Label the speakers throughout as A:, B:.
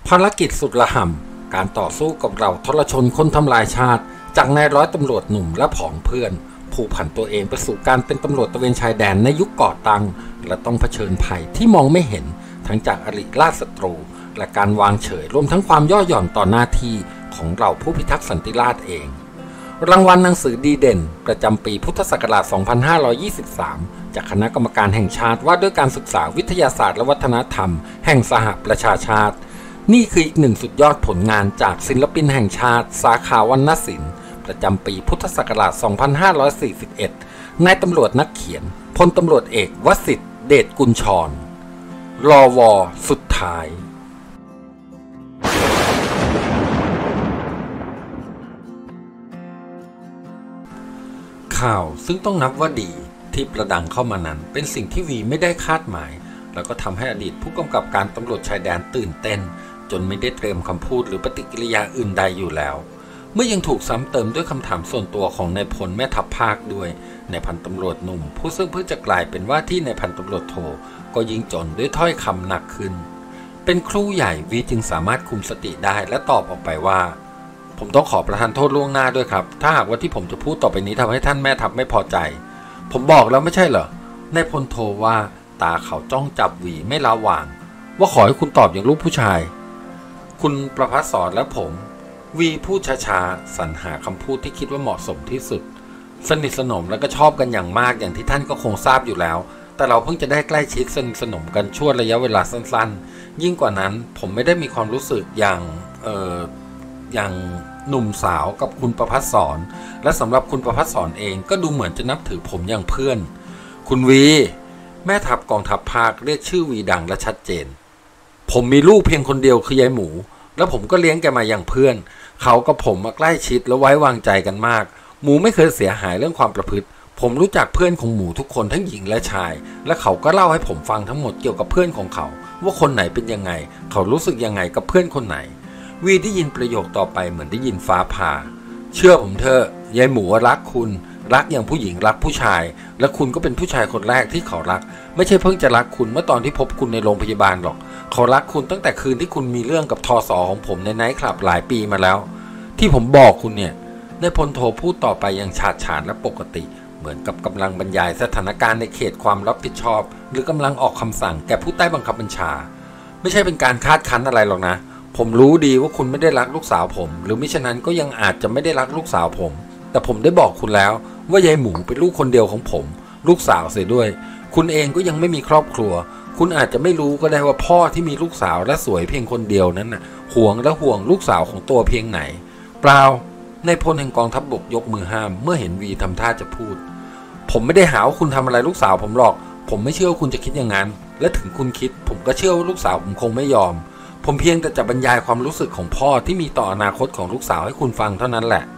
A: ภารกิจสุดระห่ำการต่อสู้กับเราทรชนคนทำลายชาติจากนายร้อยตำรวจหนุ่มและผองเพื่อนผู้ผันตัวเองไปสู่การเป็นตำรวจตระเวนชายแดนในยุคก่อตั้งและต้องเผชิญภัยที่มองไม่เห็นทั้งจากอริราชศัตรูและการวางเฉยรวมทั้งความย่อหย่อนต่อหน้าที่ของเราผู้พิทักษ์สันติราษฎร์เองรางวัลหนังสือดีเด่นประจำปีพุทธศักราช 2523 จากคณะกรรมการแห่งชาติว่าด้วยการศึกษาวิทยาศาสตร์และวัฒนธรรมแห่งสหประชาชาตินี่คืออีกหนึ่งสุดยอดผลงานจากศิลปินแห่งชาติสาขาวรรณศิลป์ประจำปีพุทธศักราช 2541 นายตำรวจนักเขียนพลตำรวจเอกวสิทธิ์เดชกุลชรรอวสุดท้ายข่าวซึ่งต้องนับว่าดีที่ประดังเข้ามานั้นเป็นสิ่งที่วีไม่ได้คาดหมายแล้วก็ทำให้อดีตผู้กำกับการตำรวจชายแดนตื่นเต้นจนไม่ได้เตรียมคำพูดหรือปฏิกิริยาอื่นใดอยู่แล้วเมื่อยังถูกซ้ำเติมด้วยคำถามส่วนตัวของนายพลแม่ทัพภาคด้วยนายพันตำรวจหนุ่มผู้ซึ่งเพิ่งจะกลายเป็นว่าที่นายพันตำรวจโทก็ยิ่งจนด้วยถ้อยคำหนักขึ้นเป็นครูใหญ่วีจึงสามารถคุมสติได้และตอบออกไปว่าผมต้องขอประทานโทษล่วงหน้าด้วยครับถ้าหากว่าที่ผมจะพูดต่อไปนี้ทำให้ท่านแม่ทัพไม่พอใจผมบอกแล้วไม่ใช่เหรอนายพลโทว่าตาเขาจ้องจับวีไม่ละวางว่าขอให้คุณตอบอย่างลูกผู้ชายคุณประภัสสรและผมวีพูดช้าๆสรรหาคำพูดที่คิดว่าเหมาะสมที่สุดสนิทสนมและก็ชอบกันอย่างมากอย่างที่ท่านก็คงทราบอยู่แล้วแต่เราเพิ่งจะได้ใกล้ชิดสนิทสนมกันช่วงระยะเวลาสั้นๆยิ่งกว่านั้นผมไม่ได้มีความรู้สึกอย่างหนุ่มสาวกับคุณประภัสสรและสำหรับคุณประภัสสรเองก็ดูเหมือนจะนับถือผมอย่างเพื่อนคุณวีแม่ทัพกองทัพภาคเรียกชื่อวีดังและชัดเจนผมมีลูกเพียงคนเดียวคือยายหมูแล้วผมก็เลี้ยงแกมาอย่างเพื่อนเขากับผมมาใกล้ชิดและไว้วางใจกันมากหมูไม่เคยเสียหายเรื่องความประพฤติผมรู้จักเพื่อนของหมูทุกคนทั้งหญิงและชายและเขาก็เล่าให้ผมฟังทั้งหมดเกี่ยวกับเพื่อนของเขาว่าคนไหนเป็นยังไงเขารู้สึกยังไงกับเพื่อนคนไหนวีได้ยินประโยคต่อไปเหมือนได้ยินฟ้าผ่าเชื่อผมเถอะยายหมูรักคุณรักอย่างผู้หญิงรักผู้ชายและคุณก็เป็นผู้ชายคนแรกที่เขารักไม่ใช่เพิ่งจะรักคุณเมื่อตอนที่พบคุณในโรงพยาบาลหรอกเขารักคุณตั้งแต่คืนที่คุณมีเรื่องกับทส.ของผมในไนท์คลับหลายปีมาแล้วที่ผมบอกคุณเนี่ยนายพลโทพูดต่อไปอย่างฉาดฉานและปกติเหมือนกับกำลังบรรยายสถานการณ์ในเขตความรับผิดชอบหรือกำลังออกคำสั่งแก่ผู้ใต้บังคับบัญชาไม่ใช่เป็นการคาดคั้นอะไรหรอกนะผมรู้ดีว่าคุณไม่ได้รักลูกสาวผมหรือมิฉะนั้นก็ยังอาจจะไม่ได้รักลูกสาวผมแต่ผมได้บอกคุณแล้วว่ายายหมูเป็นลูกคนเดียวของผมลูกสาวเสียด้วยคุณเองก็ยังไม่มีครอบครัวคุณอาจจะไม่รู้ก็ได้ว่าพ่อที่มีลูกสาวและสวยเพียงคนเดียวนั้นน่ะห่วงลูกสาวของตัวเพียงไหนเปล่านายพลแห่งกองทัพบกยกมือห้ามเมื่อเห็นวีทำท่าจะพูดผมไม่ได้หาว่าคุณทำอะไรลูกสาวผมหรอกผมไม่เชื่อว่าคุณจะคิดอย่างนั้นและถึงคุณคิดผมก็เชื่อว่าลูกสาวผมคงไม่ยอมผมเพียงแต่จะบรรยายความรู้สึกของพ่อที่มีต่ออนาคตของลูกสาวให้คุณฟังเท่านั้นแหละ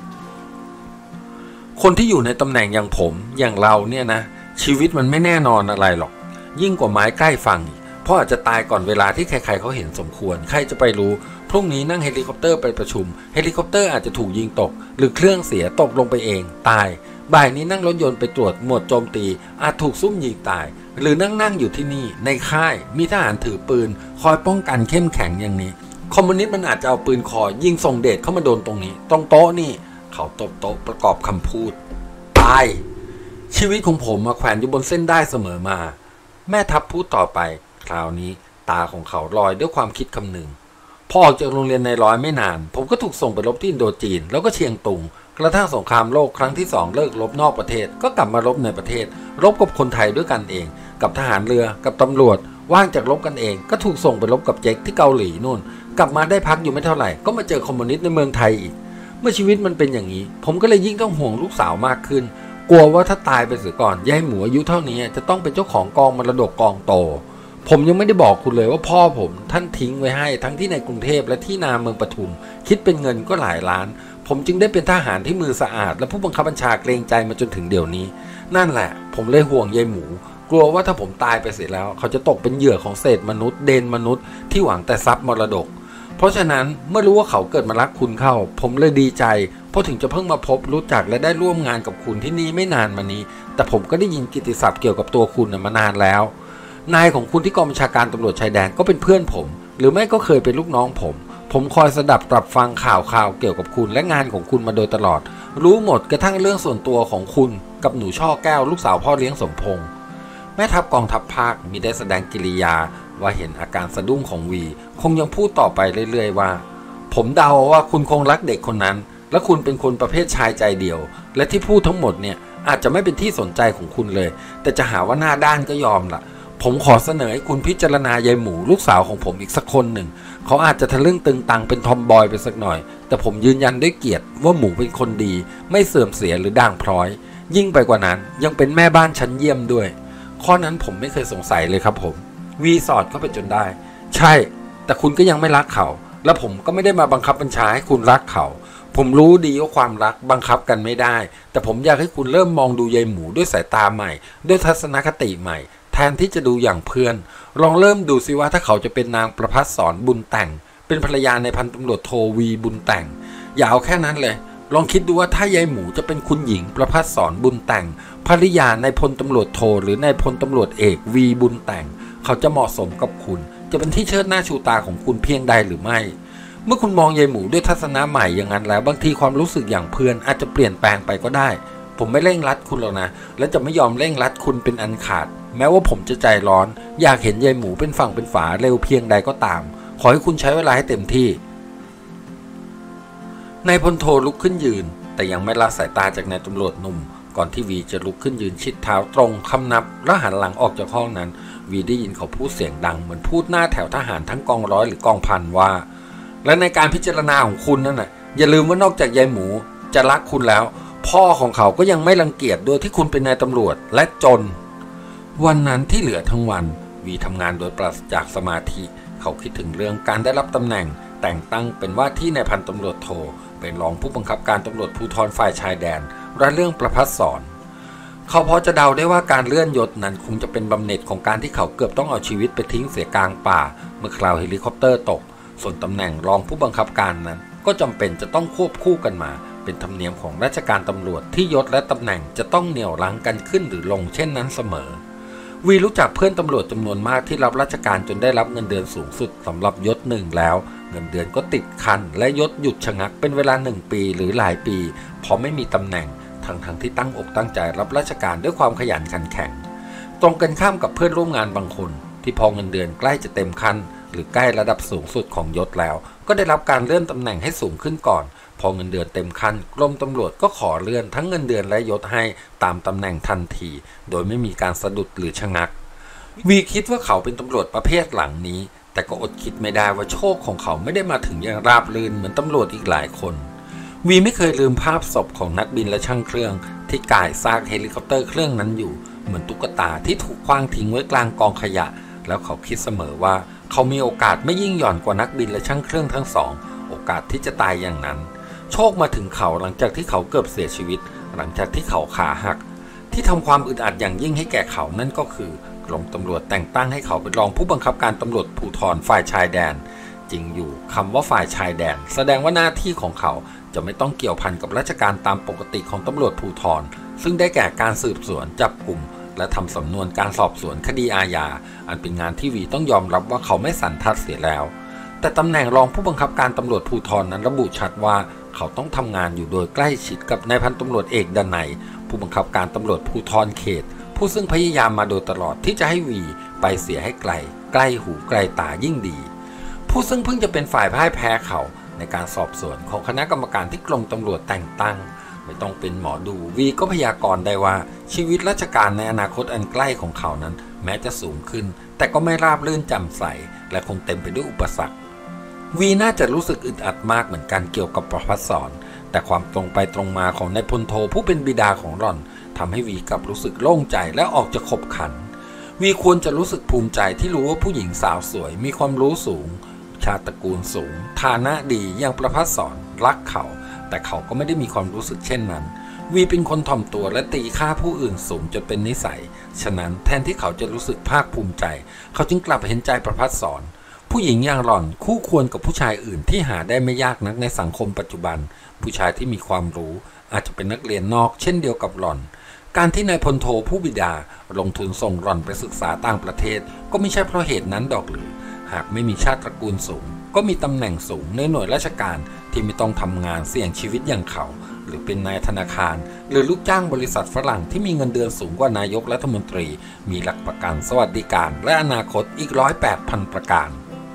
A: คนที่อยู่ในตำแหน่งอย่างผมอย่างเราเนี่ยนะชีวิตมันไม่แน่นอนอะไรหรอกยิ่งกว่าไม้ใกล้ฝั่งเพราะอาจจะตายก่อนเวลาที่ใครๆเขาเห็นสมควรใครจะไปรู้พรุ่งนี้นั่งเฮลิคอปเตอร์ไปประชุมเฮลิคอปเตอร์อาจจะถูกยิงตกหรือเครื่องเสียตกลงไปเองตายบ่ายนี้นั่งรถยนต์ไปตรวจหมวดโจมตีอาจถูกซุ่มยิงตายหรือนั่งอยู่ที่นี่ในค่ายมีทหารถือปืนคอยป้องกันเข้มแข็งอย่างนี้คอมมิวนิสต์มันอาจจะเอาปืนคอยิงส่งเดชเข้ามาโดนตรงนี้ตรงโต๊ะนี่เขาตบโต๊ะประกอบคำพูดตายชีวิตของผมมาแขวนอยู่บนเส้นได้เสมอมาแม่ทัพพูดต่อไปคราวนี้ตาของเขาลอยด้วยความคิดคำนึงพอออกจากโรงเรียนในร้อยไม่นานผมก็ถูกส่งไปรบที่อินโดจีนแล้วก็เชียงตุงกระทั่งสงครามโลกครั้งที่2เลิกรบนอกประเทศก็กลับมารบในประเทศรบกับคนไทยด้วยกันเองกับทหารเรือกับตำรวจว่างจากรบกันเองก็ถูกส่งไปรบกับเจ๊กที่เกาหลีนู่นกลับมาได้พักอยู่ไม่เท่าไหร่ก็มาเจอคอมมิวนิสต์ในเมืองไทยอีกเมื่อชีวิตมันเป็นอย่างนี้ผมก็เลยยิ่งต้องห่วงลูกสาวมากขึ้นกลัวว่าถ้าตายไปเสียก่อนยายหมูอายุเท่านี้จะต้องเป็นเจ้าของกองมรดกกองโตผมยังไม่ได้บอกคุณเลยว่าพ่อผมท่านทิ้งไว้ให้ทั้งที่ในกรุงเทพและที่นาเมืองปทุมคิดเป็นเงินก็หลายล้านผมจึงได้เป็นทหารที่มือสะอาดและผู้บังคับบัญชาเกรงใจมาจนถึงเดี๋ยวนี้นั่นแหละผมเลยห่วงยายหมูกลัวว่าถ้าผมตายไปเสร็จแล้วเขาจะตกเป็นเหยื่อของเศษมนุษย์เดนมนุษย์ที่หวังแต่ทรัพย์มรดกเพราะฉะนั้นเมื่อรู้ว่าเขาเกิดมารักคุณเข้าผมเลยดีใจเพราะถึงจะเพิ่งมาพบรู้จักและได้ร่วมงานกับคุณที่นี่ไม่นานมานี้แต่ผมก็ได้ยินกิตติศัพท์เกี่ยวกับตัวคุณมานานแล้วนายของคุณที่กองบัญชาการตำรวจชายแดนก็เป็นเพื่อนผมหรือไม่ก็เคยเป็นลูกน้องผมคอยสดับตรับฟังข่าวเกี่ยวกับคุณและงานของคุณมาโดยตลอดรู้หมดกระทั่งเรื่องส่วนตัวของคุณกับหนูช่อแก้วลูกสาวพ่อเลี้ยงสมพงษ์แม่ทัพกองทัพภาคมีได้แสดงกิริยาว่าเห็นอาการสะดุ้งของวีคงยังพูดต่อไปเรื่อยๆว่าผมเดาว่าคุณคงรักเด็กคนนั้นและคุณเป็นคนประเภทชายใจเดียวและที่พูดทั้งหมดเนี่ยอาจจะไม่เป็นที่สนใจของคุณเลยแต่จะหาว่าหน้าด้านก็ยอมล่ะผมขอเสนอให้คุณพิจารณายายหมูลูกสาวของผมอีกสักคนหนึ่งเขาอาจจะทะลึ่งตึงตังเป็นทอมบอยไปสักหน่อยแต่ผมยืนยันด้วยเกียรติว่าหมูเป็นคนดีไม่เสื่อมเสียหรือด่างพร้อยยิ่งไปกว่านั้นยังเป็นแม่บ้านชั้นเยี่ยมด้วยข้อนั้นผมไม่เคยสงสัยเลยครับผมวีสอดเข้าไปจนได้ใช่แต่คุณก็ยังไม่รักเขาและผมก็ไม่ได้มาบังคับบัญชาให้คุณรักเขาผมรู้ดีว่าความรักบังคับกันไม่ได้แต่ผมอยากให้คุณเริ่มมองดูยายหมูด้วยสายตาใหม่ด้วยทัศนคติใหม่แทนที่จะดูอย่างเพื่อนลองเริ่มดูซิว่าถ้าเขาจะเป็นนางประภัสสรบุญแต่งเป็นภรรยาในพันตำรวจโทวีบุญแต่งอย่าเอาแค่นั้นเลยลองคิดดูว่าถ้ายายหมูจะเป็นคุณหญิงประภัสสรบุญแต่งภรรยาในพลตำรวจโทหรือในพลตำรวจเอกวีบุญแต่งเขาจะเหมาะสมกับคุณจะเป็นที่เชิดหน้าชูตาของคุณเพียงใดหรือไม่เมื่อคุณมองยายหมูด้วยทัศนะใหม่อย่างนั้นแล้วบางทีความรู้สึกอย่างเพื่อนอาจจะเปลี่ยนแปลงไปก็ได้ผมไม่เร่งรัดคุณหรอกนะและจะไม่ยอมเร่งรัดคุณเป็นอันขาดแม้ว่าผมจะใจร้อนอยากเห็นยายหมูเป็นฝั่งเป็นฝาเร็วเพียงใดก็ตามขอให้คุณใช้เวลาให้เต็มที่นายพลโทลุกขึ้นยืนแต่ยังไม่ละสายตาจากนายตำรวจหนุ่มก่อนที่วีจะลุกขึ้นยืนชิดเท้าตรงคำนับแล้วหันหลังออกจากห้องนั้นวีได้ยินเขาพูดเสียงดังเหมือนพูดหน้าแถวทหารทั้งกองร้อยหรือกองพันว่าและในการพิจารณาของคุณนั่นน่ะอย่าลืมว่านอกจากยายหมูจะรักคุณแล้วพ่อของเขาก็ยังไม่รังเกียจโดยที่คุณเป็นนายตำรวจและจนวันนั้นที่เหลือทั้งวันวีทำงานโดยปราศจากสมาธิเขาคิดถึงเรื่องการได้รับตำแหน่งแต่งตั้งเป็นว่าที่นายพันตำรวจโทเป็นรองผู้บังคับการตำรวจภูธรฝ่ายชายแดนและเรื่องประภัสสรเขาพอจะเดาได้ว่าการเลื่อนยศนั้นคงจะเป็นบำเหน็จของการที่เขาเกือบต้องเอาชีวิตไปทิ้งเสียกลางป่าเมื่อคราวเฮลิคอปเตอร์ตกส่วนตำแหน่งรองผู้บังคับการนั้นก็จำเป็นจะต้องควบคู่กันมาเป็นธรรมเนียมของราชการตำรวจที่ยศและตำแหน่งจะต้องเหนี่ยวรั้งกันขึ้นหรือลงเช่นนั้นเสมอวีรู้จักเพื่อนตำรวจจำนวนมากที่รับราชการจนได้รับเงินเดือนสูงสุดสำหรับยศหนึ่งแล้วเงินเดือนก็ติดคันและยศหยุดชะงักเป็นเวลา1 ปีหรือหลายปีเพราะไม่มีตำแหน่งทั้งที่ตั้งอกตั้งใจรับราชการด้วยความขยันขันแข็งตรงกันข้ามกับเพื่อนร่วมงานบางคนที่พอเงินเดือนใกล้จะเต็มขั้นหรือใกล้ระดับสูงสุดของยศแล้วก็ได้รับการเลื่อนตำแหน่งให้สูงขึ้นก่อนพอเงินเดือนเต็มขั้นกรมตำรวจก็ขอเลื่อนทั้งเงินเดือนและยศให้ตามตำแหน่งทันทีโดยไม่มีการสะดุดหรือชะงักวีคิดว่าเขาเป็นตำรวจประเภทหลังนี้แต่ก็อดคิดไม่ได้ว่าโชคของเขาไม่ได้มาถึงอย่างราบรื่นเหมือนตำรวจอีกหลายคนวีไม่เคยลืมภาพศพของนักบินและช่างเครื่องที่ก่ายซากเฮลิคอปเตอร์เครื่องนั้นอยู่เหมือนตุ๊กตาที่ถูกขว้างทิ้งไว้กลางกองขยะแล้วเขาคิดเสมอว่าเขามีโอกาสไม่ยิ่งหย่อนกว่านักบินและช่างเครื่องทั้งสองโอกาสที่จะตายอย่างนั้นโชคมาถึงเขาหลังจากที่เขาเกือบเสียชีวิตหลังจากที่เขาขาหักที่ทำความอึดอัดอย่างยิ่งให้แก่เขานั่นก็คือกรมตำรวจแต่งตั้งให้เขาเป็นรองผู้บังคับการตำรวจภูธรฝ่ายชายแดนจริงอยู่คำว่าฝ่ายชายแดนแสดงว่าหน้าที่ของเขาจะไม่ต้องเกี่ยวพันกับราชการตามปกติของตำรวจภูธรซึ่งได้แก่การสืบสวนจับกลุ่มและทำสำนวนการสอบสวนคดีอาญาอันเป็นงานที่วีต้องยอมรับว่าเขาไม่สันทัดเสียแล้วแต่ตำแหน่งรองผู้บังคับการตำรวจภูธรนั้นระบุชัดว่าเขาต้องทำงานอยู่โดยใกล้ชิดกับนายพันตำรวจเอกดนัยผู้บังคับการตำรวจภูธรเขตผู้ซึ่งพยายามมาโดยตลอดที่จะให้วีไปเสียให้ไกลใกล้หูไกลตายิ่งดีผู้ซึ่งเพิ่งจะเป็นฝ่ายพ่ายแพ้เขาในการสอบสวนของคณะกรรมการที่กรมตำรวจแต่งตั้งไม่ต้องเป็นหมอดูวีก็พยากรณ์ได้ว่าชีวิตราชการในอนาคตอันใกล้ของเขานั้นแม้จะสูงขึ้นแต่ก็ไม่ราบรื่นแจ่มใสและคงเต็มไปด้วยอุปสรรควีน่าจะรู้สึกอึดอัดมากเหมือนกันเกี่ยวกับประภัสสรแต่ความตรงไปตรงมาของนายพลโทผู้เป็นบิดาของหล่อนทำให้วีกลับรู้สึกโล่งใจและออกจะขบขันวีควรจะรู้สึกภูมิใจที่รู้ว่าผู้หญิงสาวสวยมีความรู้สูงชาติตระกูลสูงฐานะดีอย่างประภัสสรรักเขาแต่เขาก็ไม่ได้มีความรู้สึกเช่นนั้นวีเป็นคนถ่อมตัวและตีค่าผู้อื่นสูงจนเป็นนิสัยฉะนั้นแทนที่เขาจะรู้สึกภาคภูมิใจเขาจึงกลับเห็นใจประภัสสรผู้หญิงอย่างหล่อนคู่ควรกับผู้ชายอื่นที่หาได้ไม่ยากนักในสังคมปัจจุบันผู้ชายที่มีความรู้อาจจะเป็นนักเรียนนอกเช่นเดียวกับหล่อนการที่นายพลโทผู้บิดาลงทุนส่งหล่อนไปศึกษาต่างประเทศก็ไม่ใช่เพราะเหตุนั้นดอกหรือหหากไม่มีชาติตระกูลสูงก็มีตำแหน่งสูงในหน่วยราชการที่ไม่ต้องทำงานเสี่ยงชีวิตอย่างเขาหรือเป็นนายธนาคารหรือลูกจ้างบริษัทฝรั่งที่มีเงินเดือนสูงกว่านายกรัฐมนตรีมีหลักประกันสวัสดิการและอนาคตอีก108,000 ประการ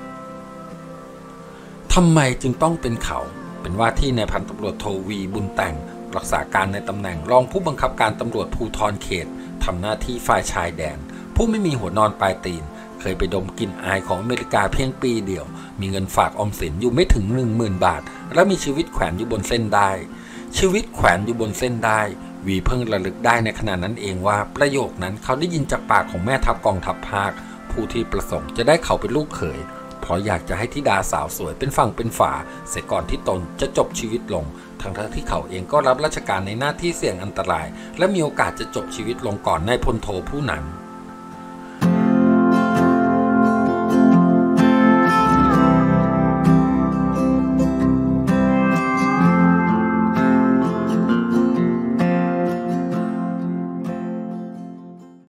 A: ทำไมจึงต้องเป็นเขาเป็นว่าที่นายพันตำรวจโทวีบุญแต่งรักษาการในตำแหน่งรองผู้บังคับการตำรวจภูธรเขตทำหน้าที่ฝ่ายชายแดนผู้ไม่มีหัวนอนปลายตีนเคยไปดมกลิ่นอายของอเมริกาเพียงปีเดียวมีเงินฝากออมสินอยู่ไม่ถึง 10,000 บาทและมีชีวิตแขวนอยู่บนเส้นได้ชีวิตแขวนอยู่บนเส้นได้วีเพิ่งระลึกได้ในขณะนั้นเองว่าประโยคนั้นเขาได้ยินจากปากของแม่ทัพกองทัพภาคผู้ที่ประสงค์จะได้เขาเป็นลูกเขยเพราะอยากจะให้ธิดาสาวสวยเป็นฝั่งเป็นฝาเสียก่อนที่ตนจะจบชีวิตลงทั้งที่เขาเองก็รับราชการในหน้าที่เสี่ยงอันตรายและมีโอกาสจะจบชีวิตลงก่อนนายพลโทผู้นั้น